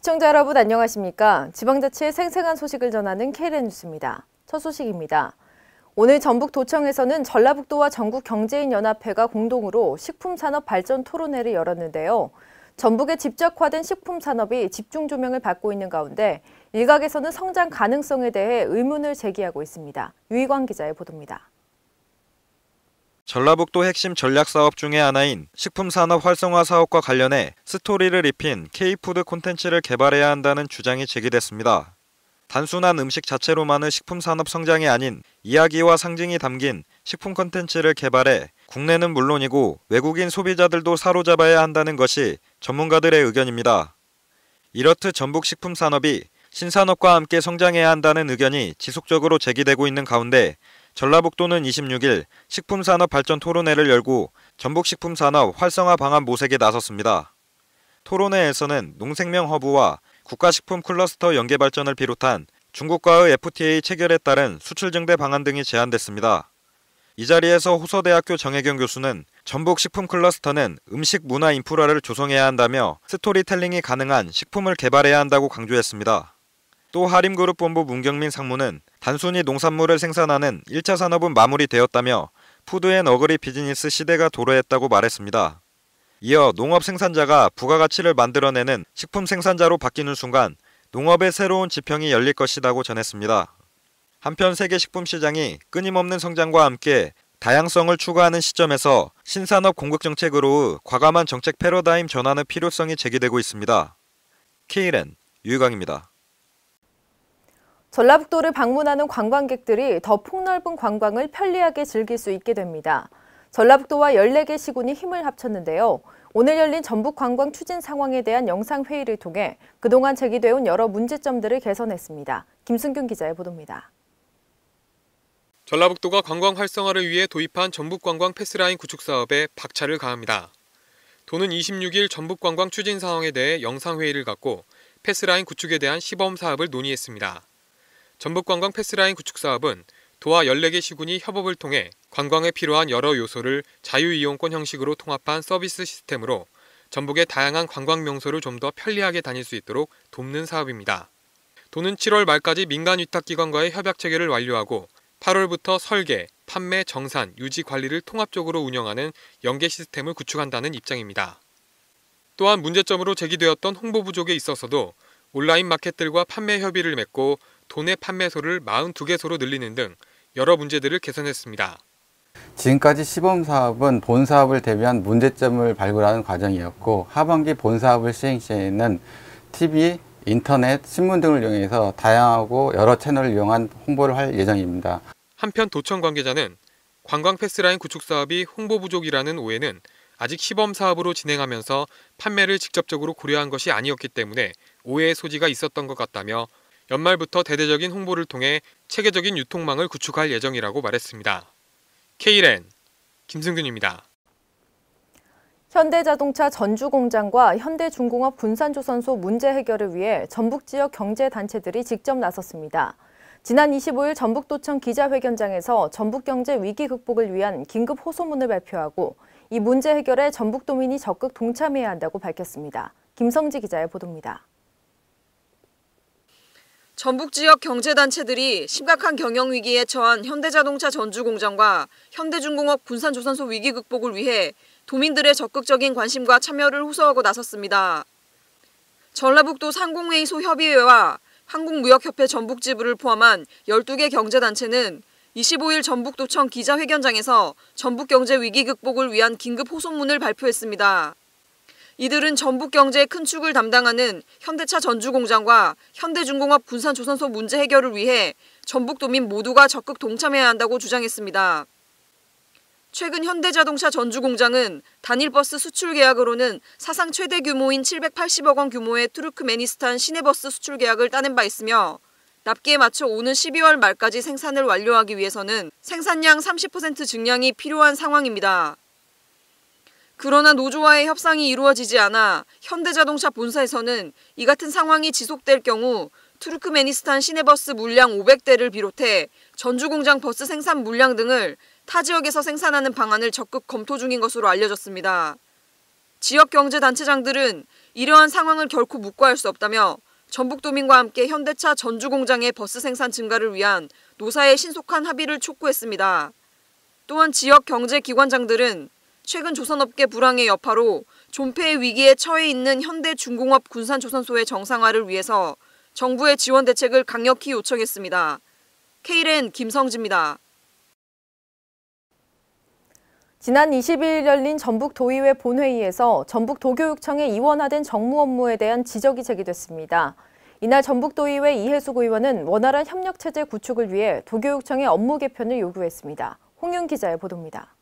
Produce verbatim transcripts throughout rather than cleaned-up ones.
시청자 여러분 안녕하십니까? 지방자치의 생생한 소식을 전하는 케이엘엔 뉴스입니다. 첫 소식입니다. 오늘 전북도청에서는 전라북도와 전국경제인연합회가 공동으로 식품산업 발전 토론회를 열었는데요. 전북의 집적화된 식품산업이 집중 조명을 받고 있는 가운데 일각에서는 성장 가능성에 대해 의문을 제기하고 있습니다. 유희광 기자의 보도입니다. 전라북도 핵심 전략사업 중의 하나인 식품산업 활성화 사업과 관련해 스토리를 입힌 K푸드 콘텐츠를 개발해야 한다는 주장이 제기됐습니다. 단순한 음식 자체로만의 식품산업 성장이 아닌 이야기와 상징이 담긴 식품 콘텐츠를 개발해 국내는 물론이고 외국인 소비자들도 사로잡아야 한다는 것이 전문가들의 의견입니다. 이렇듯 전북 식품산업이 신산업과 함께 성장해야 한다는 의견이 지속적으로 제기되고 있는 가운데 전라북도는 이십육 일 식품산업 발전 토론회를 열고 전북식품산업 활성화 방안 모색에 나섰습니다. 토론회에서는 농생명 허브와 국가식품 클러스터 연계 발전을 비롯한 중국과의 에프티에이 체결에 따른 수출 증대 방안 등이 제안됐습니다. 이 자리에서 호서대학교 정혜경 교수는 전북 식품 클러스터는 음식 문화 인프라를 조성해야 한다며 스토리텔링이 가능한 식품을 개발해야 한다고 강조했습니다. 또 하림그룹 본부 문경민 상무는 단순히 농산물을 생산하는 일 차 산업은 마무리되었다며 푸드앤어그리 비즈니스 시대가 도래했다고 말했습니다. 이어 농업 생산자가 부가가치를 만들어내는 식품 생산자로 바뀌는 순간 농업의 새로운 지평이 열릴 것이라고 전했습니다. 한편 세계 식품 시장이 끊임없는 성장과 함께 다양성을 추구하는 시점에서 신산업 공급 정책으로 과감한 정책 패러다임 전환의 필요성이 제기되고 있습니다. 케이엘엔 유희광입니다. 전라북도를 방문하는 관광객들이 더 폭넓은 관광을 편리하게 즐길 수 있게 됩니다. 전라북도와 열네 개 시군이 힘을 합쳤는데요. 오늘 열린 전북 관광 추진 상황에 대한 영상회의를 통해 그동안 제기되어 여러 문제점들을 개선했습니다. 김승균 기자의 보도입니다. 전라북도가 관광 활성화를 위해 도입한 전북관광 패스라인 구축 사업에 박차를 가합니다. 도는 이십육 일 전북관광 추진 상황에 대해 영상회의를 갖고 패스라인 구축에 대한 시범 사업을 논의했습니다. 전북관광 패스라인 구축 사업은 도와 열네 개 시군이 협업을 통해 관광에 필요한 여러 요소를 자유이용권 형식으로 통합한 서비스 시스템으로 전북의 다양한 관광 명소를 좀 더 편리하게 다닐 수 있도록 돕는 사업입니다. 도는 칠월 말까지 민간 위탁기관과의 협약 체결을 완료하고 팔월부터 설계, 판매, 정산, 유지 관리를 통합적으로 운영하는 연계 시스템을 구축한다는 입장입니다. 또한 문제점으로 제기되었던 홍보 부족에 있어서도 온라인 마켓들과 판매 협의를 맺고 도내 판매소를 사십이 개소로 늘리는 등 여러 문제들을 개선했습니다. 지금까지 시범사업은 본사업을 대비한 문제점을 발굴하는 과정이었고 하반기 본사업을 시행 시에는 티비, 인터넷, 신문 등을 이용해서 다양하고 여러 채널을 이용한 홍보를 할 예정입니다. 한편 도청 관계자는 관광 패스라인 구축 사업이 홍보 부족이라는 오해는 아직 시범사업으로 진행하면서 판매를 직접적으로 고려한 것이 아니었기 때문에 오해의 소지가 있었던 것 같다며 연말부터 대대적인 홍보를 통해 체계적인 유통망을 구축할 예정이라고 말했습니다. 케이엘엔 김승균입니다. 현대자동차 전주공장과 현대중공업 군산조선소 문제 해결을 위해 전북 지역 경제단체들이 직접 나섰습니다. 지난 이십오 일 전북도청 기자회견장에서 전북경제 위기 극복을 위한 긴급 호소문을 발표하고 이 문제 해결에 전북도민이 적극 동참해야 한다고 밝혔습니다. 김성지 기자의 보도입니다. 전북 지역 경제단체들이 심각한 경영위기에 처한 현대자동차 전주공장과 현대중공업 군산조선소 위기 극복을 위해 도민들의 적극적인 관심과 참여를 호소하고 나섰습니다. 전라북도 상공회의소 협의회와 한국무역협회 전북지부를 포함한 열두 개 경제단체는 이십오 일 전북도청 기자회견장에서 전북경제 위기 극복을 위한 긴급 호소문을 발표했습니다. 이들은 전북 경제의 큰 축을 담당하는 현대차 전주공장과 현대중공업 군산조선소 문제 해결을 위해 전북도민 모두가 적극 동참해야 한다고 주장했습니다. 최근 현대자동차 전주공장은 단일버스 수출 계약으로는 사상 최대 규모인 칠백팔십억 원 규모의 투르크메니스탄 시내버스 수출 계약을 따낸 바 있으며 납기에 맞춰 오는 십이월 말까지 생산을 완료하기 위해서는 생산량 삼십 퍼센트 증량이 필요한 상황입니다. 그러나 노조와의 협상이 이루어지지 않아 현대자동차 본사에서는 이 같은 상황이 지속될 경우 투르크메니스탄 시내버스 물량 오백 대를 비롯해 전주공장 버스 생산 물량 등을 타 지역에서 생산하는 방안을 적극 검토 중인 것으로 알려졌습니다. 지역경제단체장들은 이러한 상황을 결코 묵과할 수 없다며 전북도민과 함께 현대차 전주공장의 버스 생산 증가를 위한 노사의 신속한 합의를 촉구했습니다. 또한 지역 경제기관장들은 최근 조선업계 불황의 여파로 존폐의 위기에 처해 있는 현대중공업 군산조선소의 정상화를 위해서 정부의 지원 대책을 강력히 요청했습니다. 케이엔엔 김성지입니다. 지난 이십이일 열린 전북도의회 본회의에서 전북도교육청의 이원화된 정무 업무에 대한 지적이 제기됐습니다. 이날 전북도의회 이해숙 의원은 원활한 협력체제 구축을 위해 도교육청의 업무 개편을 요구했습니다. 홍윤 기자의 보도입니다.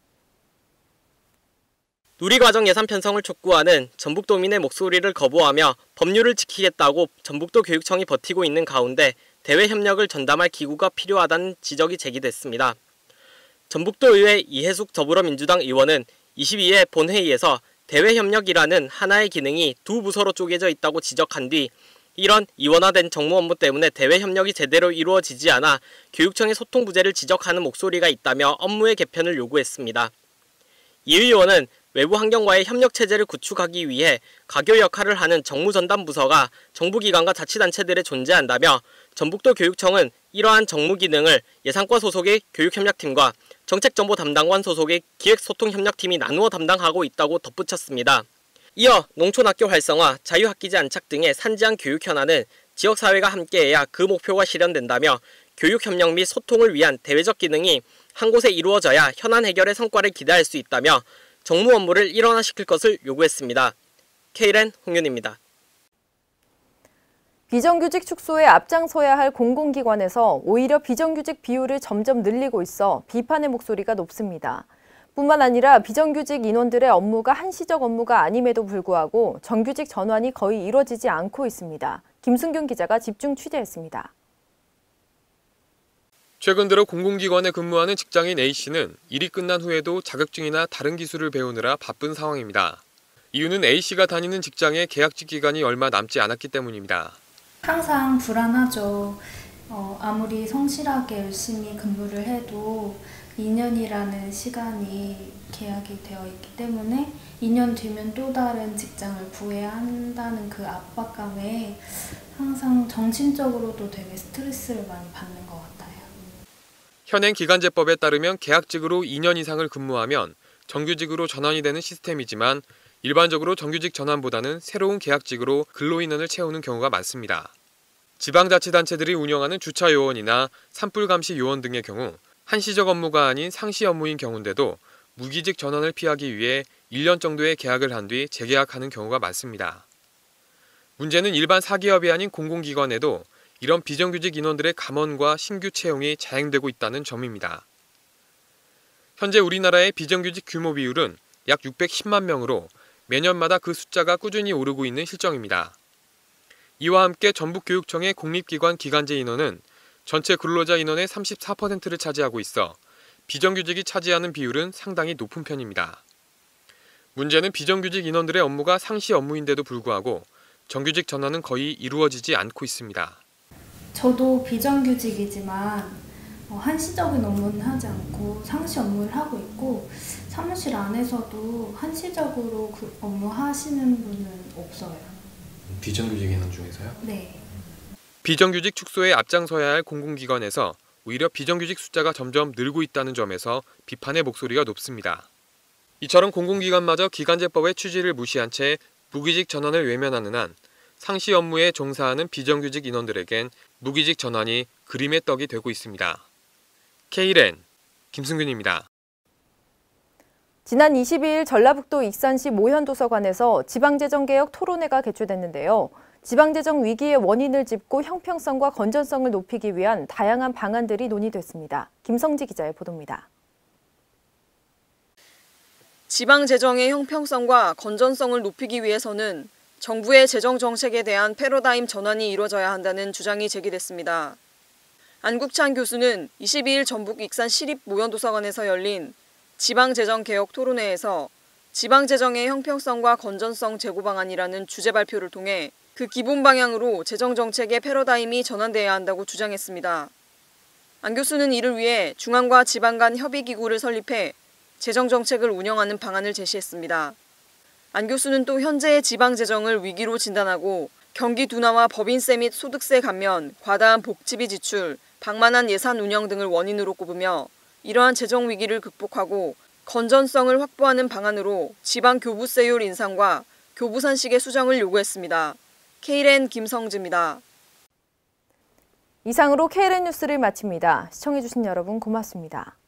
누리과정 예산 편성을 촉구하는 전북도민의 목소리를 거부하며 법률을 지키겠다고 전북도 교육청이 버티고 있는 가운데 대외 협력을 전담할 기구가 필요하다는 지적이 제기됐습니다. 전북도의회 이해숙 더불어민주당 의원은 이십이일 본회의에서 대외협력이라는 하나의 기능이 두 부서로 쪼개져 있다고 지적한 뒤 이런 이원화된 정무 업무 때문에 대외협력이 제대로 이루어지지 않아 교육청의 소통 부재를 지적하는 목소리가 있다며 업무의 개편을 요구했습니다. 이 의원은 외부 환경과의 협력체제를 구축하기 위해 가교 역할을 하는 정무전담부서가 정부기관과 자치단체들에 존재한다며 전북도 교육청은 이러한 정무 기능을 예산과 소속의 교육협력팀과 정책정보 담당관 소속의 기획소통협력팀이 나누어 담당하고 있다고 덧붙였습니다. 이어 농촌학교 활성화, 자유학기제 안착 등의 산지형 교육 현안은 지역사회가 함께해야 그 목표가 실현된다며 교육협력 및 소통을 위한 대외적 기능이 한 곳에 이루어져야 현안 해결의 성과를 기대할 수 있다며 정무 업무를 일원화시킬 것을 요구했습니다. 케이엔엔 홍윤입니다. 비정규직 축소에 앞장서야 할 공공기관에서 오히려 비정규직 비율을 점점 늘리고 있어 비판의 목소리가 높습니다. 뿐만 아니라 비정규직 인원들의 업무가 한시적 업무가 아님에도 불구하고 정규직 전환이 거의 이루어지지 않고 있습니다. 김승균 기자가 집중 취재했습니다. 최근 들어 공공기관에 근무하는 직장인 A씨는 일이 끝난 후에도 자격증이나 다른 기술을 배우느라 바쁜 상황입니다. 이유는 A씨가 다니는 직장의 계약직 기간이 얼마 남지 않았기 때문입니다. 항상 불안하죠. 어, 아무리 성실하게 열심히 근무를 해도 이 년이라는 시간이 계약이 되어 있기 때문에 이 년 뒤면 또 다른 직장을 구해야 한다는 그 압박감에 항상 정신적으로도 되게 스트레스를 많이 받는 것 같아요. 현행 기간제법에 따르면 계약직으로 이 년 이상을 근무하면 정규직으로 전환이 되는 시스템이지만 일반적으로 정규직 전환보다는 새로운 계약직으로 근로인원을 채우는 경우가 많습니다. 지방자치단체들이 운영하는 주차요원이나 산불감시 요원 등의 경우 한시적 업무가 아닌 상시 업무인 경우인데도 무기직 전환을 피하기 위해 일 년 정도의 계약을 한 뒤 재계약하는 경우가 많습니다. 문제는 일반 사기업이 아닌 공공기관에도 이런 비정규직 인원들의 감원과 신규 채용이 자행되고 있다는 점입니다. 현재 우리나라의 비정규직 규모 비율은 약 육백십만 명으로 매년마다 그 숫자가 꾸준히 오르고 있는 실정입니다. 이와 함께 전북교육청의 공립기관 기간제 인원은 전체 근로자 인원의 삼십사 퍼센트를 차지하고 있어 비정규직이 차지하는 비율은 상당히 높은 편입니다. 문제는 비정규직 인원들의 업무가 상시 업무인데도 불구하고 정규직 전환은 거의 이루어지지 않고 있습니다. 저도 비정규직이지만 한시적인 업무는 하지 않고 상시 업무를 하고 있고 사무실 안에서도 한시적으로 그 업무 하시는 분은 없어요. 비정규직 인원 중에서요? 네. 비정규직 축소에 앞장서야 할 공공기관에서 오히려 비정규직 숫자가 점점 늘고 있다는 점에서 비판의 목소리가 높습니다. 이처럼 공공기관마저 기간제법의 취지를 무시한 채 무기직 전환을 외면하는 한 상시 업무에 종사하는 비정규직 인원들에겐 무기직 전환이 그림의 떡이 되고 있습니다. 케이엔엔 김승균입니다. 지난 이십이일 전라북도 익산시 모현도서관에서 지방재정개혁 토론회가 개최됐는데요. 지방재정 위기의 원인을 짚고 형평성과 건전성을 높이기 위한 다양한 방안들이 논의됐습니다. 김성지 기자의 보도입니다. 지방재정의 형평성과 건전성을 높이기 위해서는 정부의 재정 정책에 대한 패러다임 전환이 이루어져야 한다는 주장이 제기됐습니다. 안국찬 교수는 이십이일 전북 익산 시립 모현도서관에서 열린 지방재정개혁 토론회에서 지방재정의 형평성과 건전성 제고 방안이라는 주제 발표를 통해 그 기본 방향으로 재정정책의 패러다임이 전환돼야 한다고 주장했습니다. 안 교수는 이를 위해 중앙과 지방 간 협의기구를 설립해 재정정책을 운영하는 방안을 제시했습니다. 안 교수는 또 현재의 지방 재정을 위기로 진단하고 경기 둔화와 법인세 및 소득세 감면, 과다한 복지비 지출, 방만한 예산 운영 등을 원인으로 꼽으며 이러한 재정 위기를 극복하고 건전성을 확보하는 방안으로 지방 교부세율 인상과 교부산식의 수정을 요구했습니다. 케이엘엔 김성지입니다. 이상으로 케이엘엔 뉴스를 마칩니다. 시청해주신 여러분 고맙습니다.